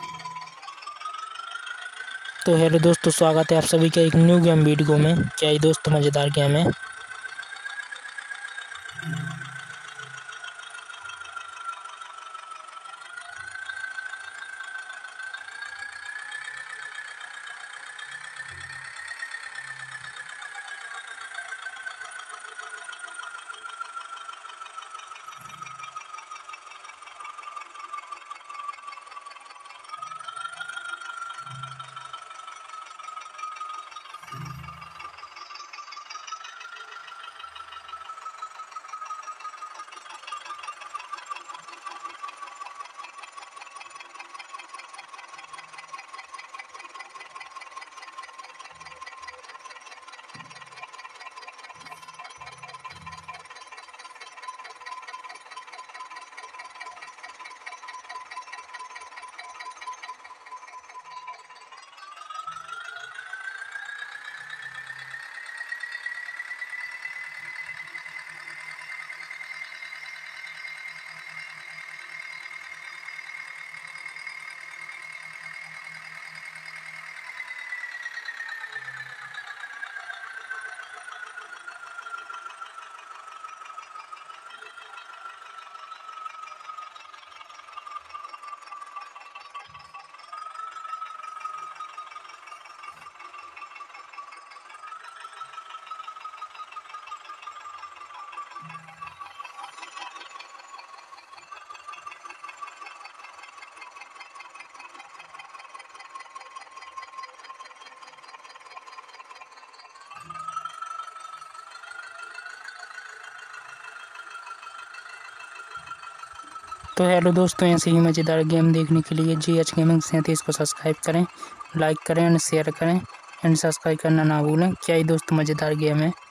तो हेलो दोस्तों, स्वागत है आप सभी का एक न्यू गेम वीडियो में। क्या ये दोस्तों मज़ेदार गेम है। तो हेलो दोस्तों, ऐसे ही मज़ेदार गेम देखने के लिए GH गेमिंग 37 को सब्सक्राइब करें, लाइक करें एंड शेयर करें एंड सब्सक्राइब करना ना भूलें। क्या ये दोस्तों मज़ेदार गेम है।